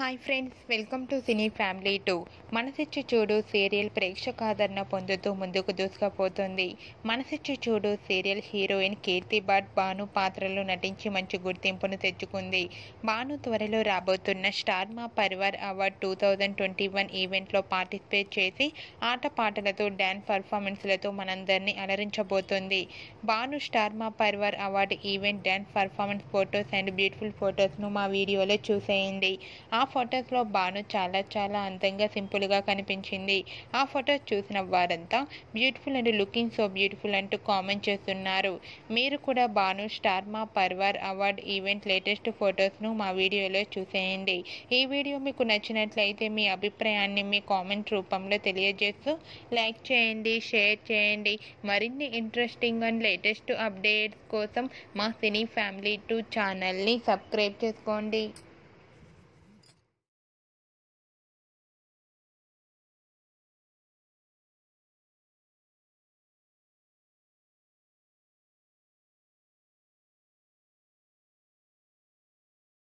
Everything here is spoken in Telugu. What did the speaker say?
Hi friends, welcome to cine family 2. Manasichi Choodu serial ప్రేక్షకాదరణ పొందుతూ ముందుకు దూసుకుపోతుంది. మనసిచ్చి చూడు సీరియల్ హీరోయిన్ కీర్తి భట్ భాను పాత్రలో నటించి మంచి గుర్తింపును తెచ్చుకుంది. భాను త్వరలో రాబోతున్న స్టార్ మా పరివార్ అవార్డ్ 2021 ఈవెంట్లో పార్టిసిపేట్ చేసి ఆటపాటలతో డ్యాన్స్ పర్ఫార్మెన్స్లతో మనందరినీ అలరించబోతోంది. Bhanu Star Maa Parivaar award event dance performance photos and beautiful ఫొటోస్ను మా వీడియోలో చూసేయండి. ఆ ఫొటోస్లో భాను చాలా అందంగా సింపుల్గా కనిపించింది. ఆ ఫొటోస్ చూసిన వారంతా beautiful and looking so beautiful అంటూ కామెంట్ చేస్తున్నారు. మీరు కూడా Bhanu Star Maa Parivaar award event latest ఫొటోస్ను మా వీడియోలో చూసేయండి. ఈ వీడియో మీకు నచ్చినట్లయితే మీ అభిప్రాయాన్ని మీ కామెంట్ రూపంలో తెలియజేస్తూ లైక్ చేయండి, షేర్ చేయండి. మరిన్ని ఇంట్రెస్టింగ్ అండ్ లేటెస్ట్ అప్డేట్స్ కోసం మా సినీ ఫ్యామిలీ 2 ఛానల్ని సబ్స్క్రైబ్ చేసుకోండి.